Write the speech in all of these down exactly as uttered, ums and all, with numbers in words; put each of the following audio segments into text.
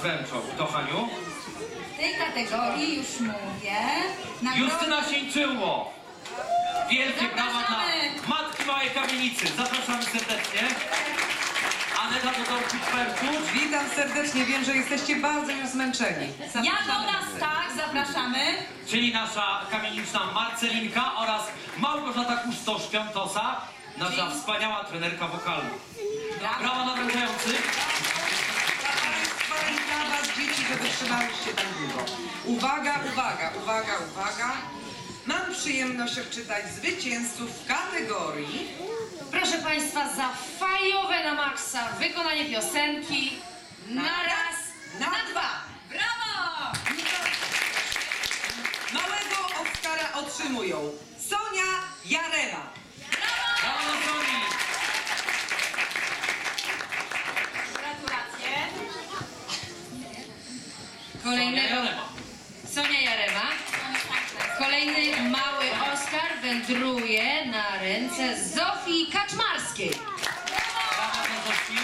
wręczą. Kto, Haniu? W tej kategorii już mówię. Nagrody... Justyna Sieńczyło. Wielkie brawa dla Matki Małej Kamienicy. Zapraszamy serdecznie. Aneta Dodorczyk-Pertucz. Witam serdecznie, wiem, że jesteście bardzo już zmęczeni. Jagoda Stach, zapraszamy. Czyli nasza kamieniczna Marcelinka oraz Małgorzata Kustosz-Piątosa, nasza wspaniała trenerka wokalna. Brawa dla wręczających. I dla was, dzieci, że wytrzymałyście tak długo. Uwaga, uwaga, uwaga, uwaga. Mam przyjemność odczytać zwycięzców w kategorii... Proszę Państwa, za fajowe na maksa wykonanie piosenki na raz, na, na dwa. Brawo! Małego Oskara otrzymują Sonia Jarema. Brawo dla Soni. Gratulacje. Kolejnego Sonia Jarema. Kolejny mały Oskar wędruje na ręce Zofii Kaczmarskiej. Brawa dla Zofii.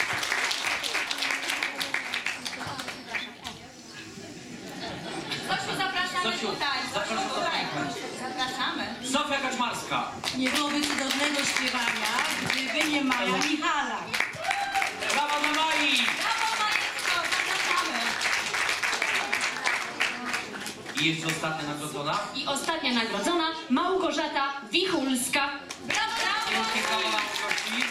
Zosiu, zapraszamy Zosiu, tutaj. zapraszam Zosiu, do tutaj. państwa. Zapraszamy. Zofia Kaczmarska. Nie byłoby cudownego śpiewania, gdyby nie Maja Michalak. Brawa dla Mai. Brawo, Majeczko, zapraszamy. I jeszcze ostatnia nagrodzona. I ostatnia nagrodzona Małgorzata Wichulska. Brawo, brawo. Wielkie brawa dla Małgosi.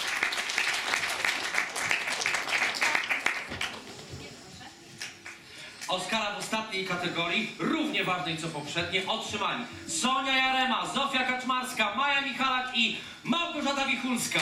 Oskara w ostatniej kategorii, równie ważnej co poprzednie, otrzymali Sonia Jarema, Zofia Kaczmarska, Maja Michalak i Małgorzata Wichulska.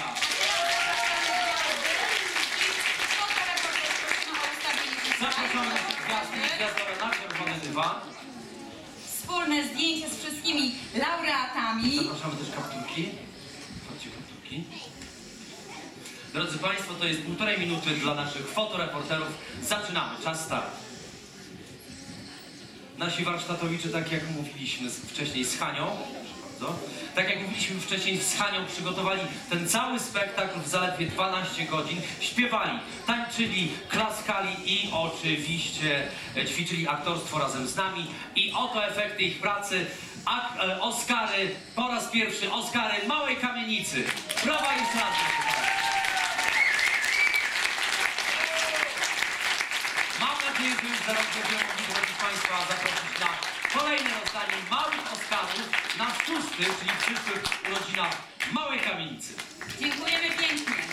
Zapraszamy na gwiazdy i gwiazdowe na czerwony dywan. Wspólne zdjęcie z wszystkimi laureatami. Zapraszamy też kapturki. Chodźcie, kapturki. Drodzy Państwo, to jest półtorej minuty dla naszych fotoreporterów. Zaczynamy. Czas start. Nasi warsztatowicze, tak jak mówiliśmy wcześniej z Hanią, proszę bardzo, tak jak mówiliśmy wcześniej z Hanią, przygotowali ten cały spektakl w zaledwie dwanaście godzin. Śpiewali, tańczyli, klaskali i oczywiście ćwiczyli aktorstwo razem z nami. I oto efekty ich pracy. A, e, Oskary, po raz pierwszy Oskary Małej Kamienicy. Brawa jeszcze raz. Mam nadzieję, że już za rok będziemy mogli, drodzy Państwa, zaprosić na kolejne rozdanie małych Oscarów na szósty, czyli przyszłych urodzinach Małej Kamienicy. Dziękujemy pięknie.